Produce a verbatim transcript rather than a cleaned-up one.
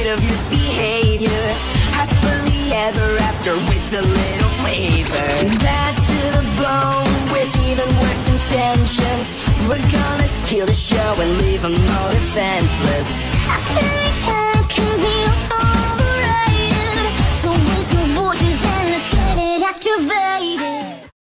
of misbehavior. Happily ever after with a little flavor. Bad to the bone with even worse intentions. We're gonna steal the show and leave them all defenseless. A fairy tale.